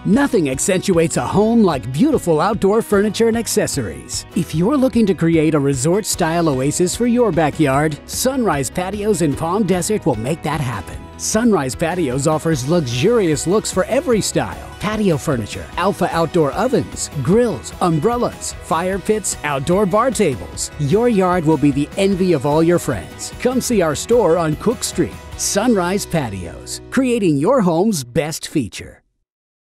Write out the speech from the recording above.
Nothing accentuates a home like beautiful outdoor furniture and accessories. If you're looking to create a resort-style oasis for your backyard, Sunrise Patios in Palm Desert will make that happen. Sunrise Patios offers luxurious looks for every style. Patio furniture, alpha outdoor ovens, grills, umbrellas, fire pits, outdoor bar tables. Your yard will be the envy of all your friends. Come see our store on Cook Street. Sunrise Patios, creating your home's best feature.